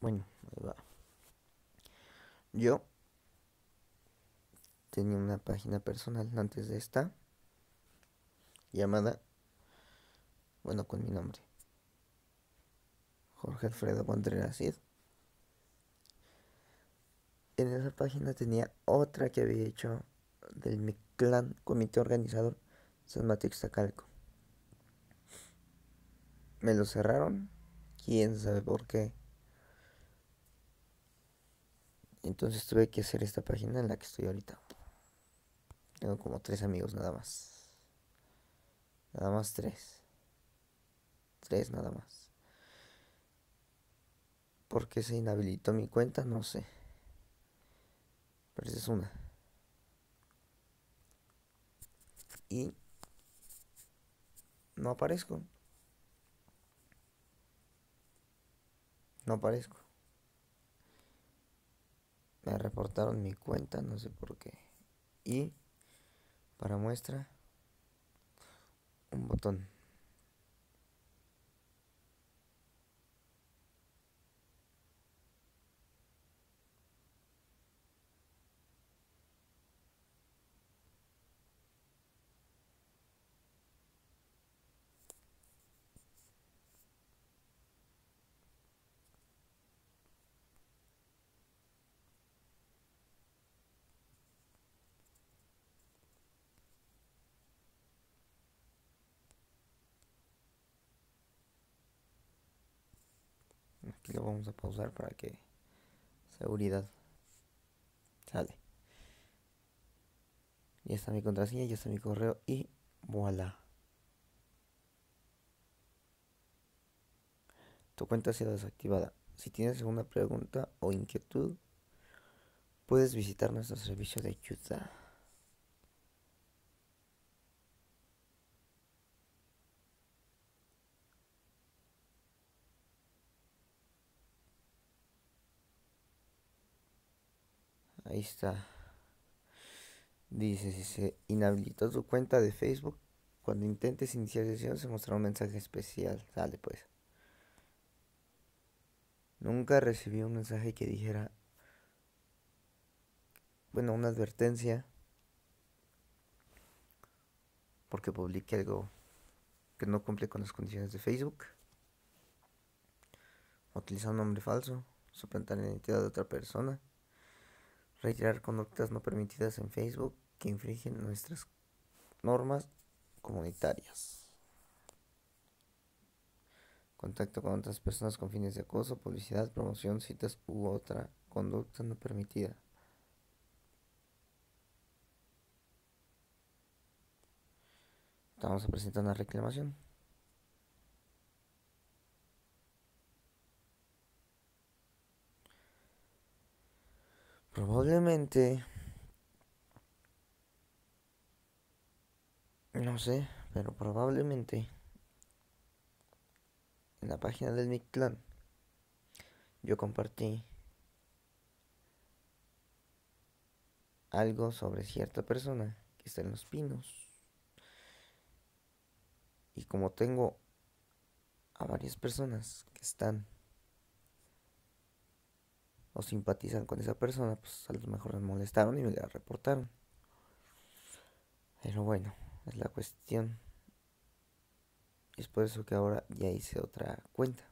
Bueno, ahí va. Yo tenía una página personal antes de esta, llamada, bueno, con mi nombre, Jorge Alfredo Contreras Cid. En esa página tenía otra que había hecho del mi clan, comité organizador San Mateo Ixtacalco. Me lo cerraron, quién sabe por qué. Entonces tuve que hacer esta página en la que estoy ahorita. Tengo como 3 amigos nada más. Nada más tres. Tres nada más. ¿Por qué se inhabilitó mi cuenta? No sé. Pero esa es una. Y no aparezco. No aparezco. Me reportaron mi cuenta, no sé por qué. Y para muestra, un botón. Aquí lo vamos a pausar para que seguridad sale. Ya está mi contraseña, ya está mi correo y voilà. Tu cuenta ha sido desactivada. Si tienes alguna pregunta o inquietud, puedes visitar nuestro servicio de ayuda. Ahí está. Dice, si se inhabilitó tu cuenta de Facebook, cuando intentes iniciar sesión se mostrará un mensaje especial. Sale pues. Nunca recibí un mensaje que dijera, bueno, una advertencia porque publiqué algo que no cumple con las condiciones de Facebook, utilizar un nombre falso, suplantar la identidad de otra persona, retirar conductas no permitidas en Facebook que infringen nuestras normas comunitarias, contacto con otras personas con fines de acoso, publicidad, promoción, citas u otra conducta no permitida. Vamos a presentar una reclamación. Probablemente, no sé, pero probablemente en la página del Mictlán yo compartí algo sobre cierta persona que está en Los Pinos. Y como tengo a varias personas que están o simpatizan con esa persona, pues a lo mejor me molestaron y me la reportaron. Pero bueno, es la cuestión. Y es por eso que ahora ya hice otra cuenta.